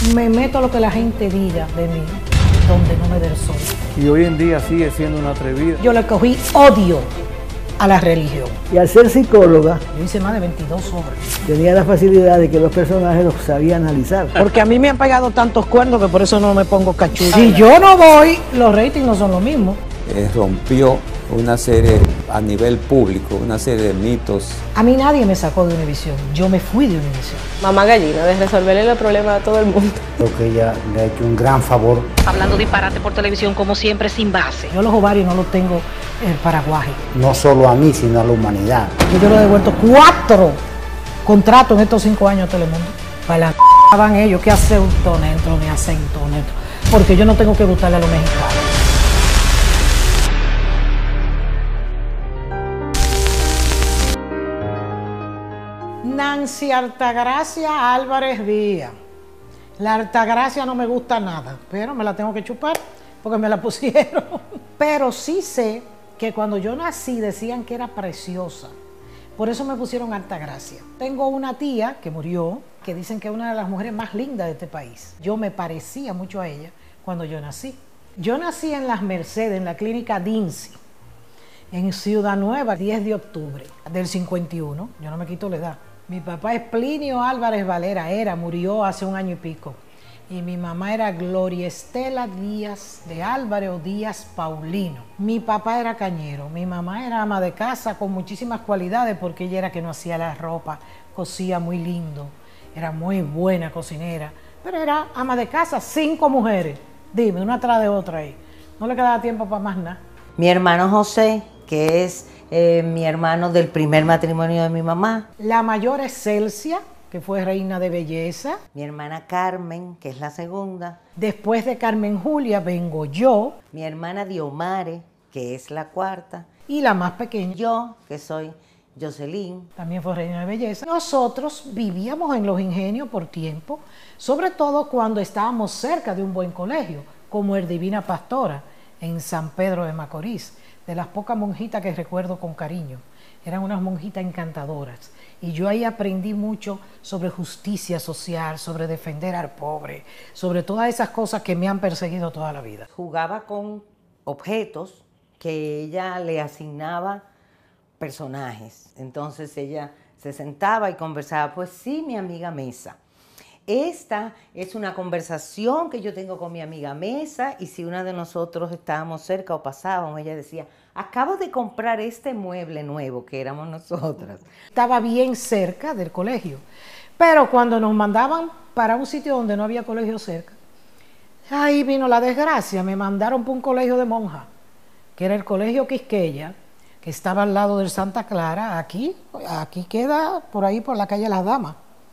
Me meto lo que la gente diga de mí, donde no me dé el sol. Y hoy en día sigue siendo una atrevida. Yo le cogí odio a la religión. Y al ser psicóloga, Yo hice más de 22 obras. tenía la facilidad de que los personajes los sabía analizar. Porque a mí me han pegado tantos cuernos que por eso no me pongo cachucha. Si yo no voy, los ratings no son lo mismo. Rompió una serie a nivel público, una serie de mitos. A mí nadie me sacó de Univisión, yo me fui de Univisión. Mamá gallina, de resolverle el problema a todo el mundo. Creo que ella le ha hecho un gran favor. Hablando disparate por televisión como siempre sin base. Yo los ovarios no los tengo paraguaje. No solo a mí, sino a la humanidad. Yo le he devuelto 4 contratos en estos 5 años a Telemundo. Para la van ellos, ¿qué acento neutro ni acento neutro? Porque yo no tengo que gustarle a los mexicanos. Nancy Altagracia Álvarez Díaz. La Altagracia no me gusta nada, pero me la tengo que chupar porque me la pusieron. Pero sí sé que cuando yo nací decían que era preciosa. Por eso me pusieron Altagracia. Tengo una tía que murió, que dicen que es una de las mujeres más lindas de este país. Yo me parecía mucho a ella cuando yo nací. Yo nací en Las Mercedes, en la clínica Dincy, en Ciudad Nueva, 10 de octubre del 51. Yo no me quito la edad. Mi papá es Plinio Álvarez Valera, murió hace 1 año y pico. Y mi mamá era Gloria Estela Díaz de Álvarez o Díaz Paulino. Mi papá era cañero, mi mamá era ama de casa con muchísimas cualidades porque ella era que no hacía la ropa, cosía muy lindo, era muy buena cocinera, pero era ama de casa, 5 mujeres, dime, una atrás de otra ahí. No le quedaba tiempo para más nada. Mi hermano José, que es mi hermano del primer matrimonio de mi mamá. La mayor es Celsia, que fue reina de belleza. Mi hermana Carmen, que es la segunda. Después de Carmen Julia vengo yo. Mi hermana Diomare, que es la cuarta. Y la más pequeña. Yo, que soy Jocelyn. También fue reina de belleza. Nosotros vivíamos en Los Ingenios por tiempo, sobre todo cuando estábamos cerca de un buen colegio, como el Divina Pastora, en San Pedro de Macorís. De las pocas monjitas que recuerdo con cariño. Eran unas monjitas encantadoras. Y yo ahí aprendí mucho sobre justicia social, sobre defender al pobre, sobre todas esas cosas que me han perseguido toda la vida. Jugaba con objetos que ella le asignaba personajes. Entonces ella se sentaba y conversaba. Pues sí, mi amiga Mesa. Esta es una conversación que yo tengo con mi amiga Mesa y si una de nosotros estábamos cerca o pasábamos, ella decía, acabo de comprar este mueble nuevo que éramos nosotras. Estaba bien cerca del colegio, pero cuando nos mandaban para un sitio donde no había colegio cerca, ahí vino la desgracia, me mandaron para un colegio de monjas, que era el colegio Quisqueya, que estaba al lado del Santa Clara, aquí queda por ahí por la calle Las Damas.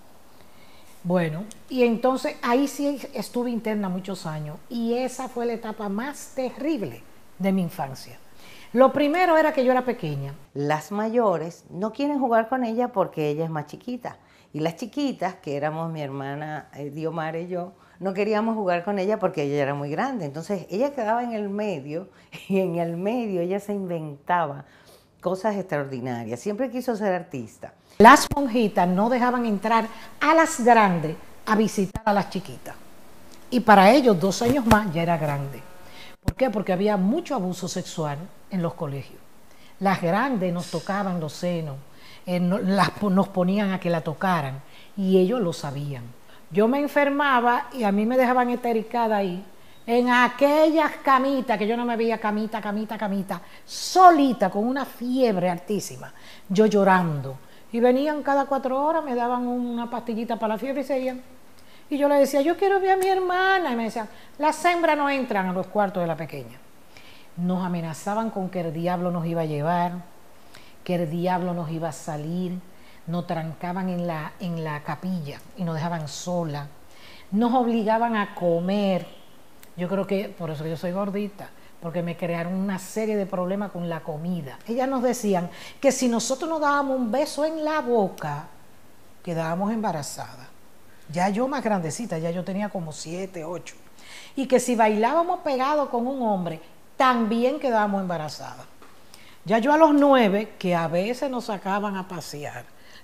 Bueno, y entonces ahí sí estuve interna muchos años y esa fue la etapa más terrible de mi infancia. Lo primero era que yo era pequeña. Las mayores no quieren jugar con ella porque ella es más chiquita. Y las chiquitas, que éramos mi hermana Diomar y yo, no queríamos jugar con ella porque ella era muy grande. Entonces ella quedaba en el medio y en el medio ella se inventaba cosas extraordinarias. Siempre quiso ser artista. Las monjitas no dejaban entrar a las grandes a visitar a las chiquitas. Y para ellos 2 años más ya era grande. ¿Por qué? Porque había mucho abuso sexual en los colegios. Las grandes nos tocaban los senos, nos ponían a que la tocaran y ellos lo sabían. Yo me enfermaba y a mí me dejaban estericada ahí, en aquellas camitas, que yo no me veía camita, solita, con una fiebre altísima, yo llorando. Y venían cada 4 horas, me daban una pastillita para la fiebre y se iban. Y yo le decía, yo quiero ver a mi hermana. Y me decían, las hembras no entran a los cuartos de la pequeña. Nos amenazaban con que el diablo nos iba a llevar, que el diablo nos iba a salir. Nos trancaban en la capilla y nos dejaban sola. Nos obligaban a comer. Yo creo que, por eso yo soy gordita, porque me crearon una serie de problemas con la comida. Ellas nos decían que si nosotros nos dábamos un beso en la boca, quedábamos embarazadas. Ya yo más grandecita, ya yo tenía como 7, 8. Y que si bailábamos pegados con un hombre, también quedábamos embarazadas. Ya yo a los 9, que a veces nos sacaban a pasear,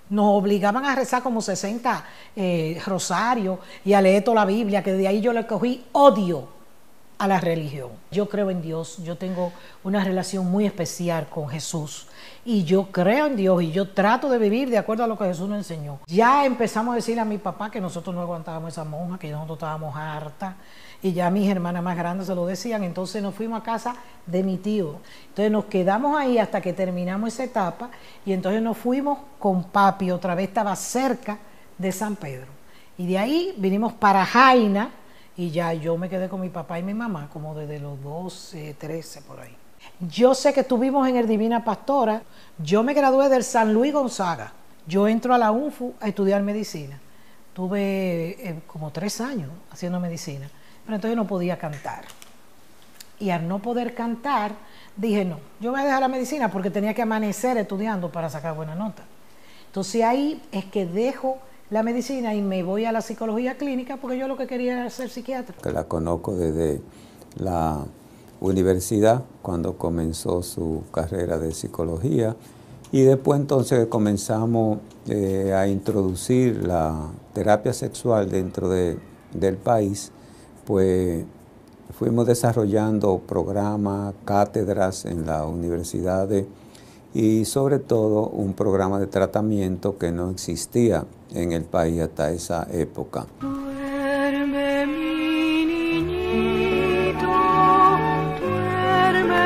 Nos obligaban a rezar como 60 rosarios y a leer toda la Biblia, que de ahí yo le cogí odio a la religión. Yo creo en Dios, yo tengo una relación muy especial con Jesús y yo creo en Dios y yo trato de vivir de acuerdo a lo que Jesús nos enseñó. Ya empezamos a decirle a mi papá que nosotros no aguantábamos esa monja, que nosotros estábamos hartas, y ya mis hermanas más grandes se lo decían. Entonces nos fuimos a casa de mi tío. Entonces nos quedamos ahí hasta que terminamos esa etapa y entonces nos fuimos con papi, otra vez estaba cerca de San Pedro. Y de ahí vinimos para Jaina y ya yo me quedé con mi papá y mi mamá como desde los 12, 13 por ahí. Yo sé que estuvimos en el Divina Pastora. Yo me gradué del San Luis Gonzaga. Yo entro a la UNFU a estudiar medicina. Tuve como 3 años haciendo medicina, pero entonces no podía cantar. Y al no poder cantar, dije no, yo voy a dejar la medicina porque tenía que amanecer estudiando para sacar buena nota. Entonces ahí es que dejo la medicina y me voy a la psicología clínica porque yo lo que quería era ser psiquiatra. Que la conozco desde la universidad, cuando comenzó su carrera de psicología, y después entonces comenzamos a introducir la terapia sexual dentro del país. Pues fuimos desarrollando programas, cátedras en las universidades y sobre todo un programa de tratamiento que no existía en el país hasta esa época. Duerme mi niñito, duerme,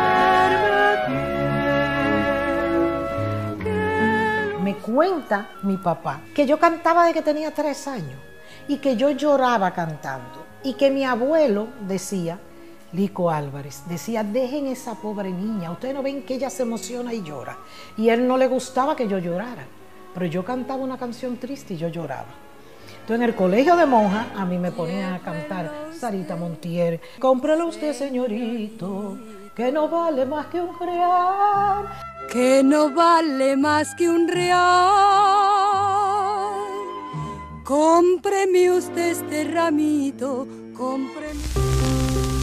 duerme. Me cuenta mi papá que yo cantaba desde que tenía 3 años y que yo lloraba cantando y que mi abuelo decía, Lico Álvarez, decía, dejen esa pobre niña, ustedes no ven que ella se emociona y llora. Y a él no le gustaba que yo llorara, pero yo cantaba una canción triste y yo lloraba. Entonces en el colegio de monjas a mí me ponían a cantar Sarita Montiel, cómprelo usted señorito, que no vale más que un real. Que no vale más que un real. Cómpreme usted este ramito, cómpreme.